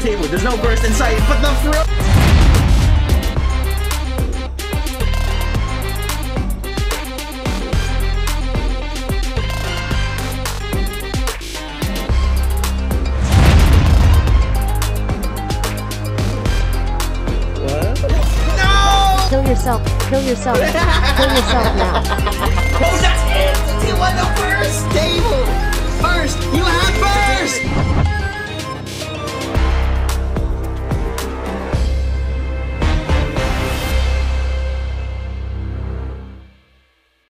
table. There's no burst in sight, but the throw. Kill yourself. Kill yourself. Kill yourself now. Oh, that's it! He won the first table!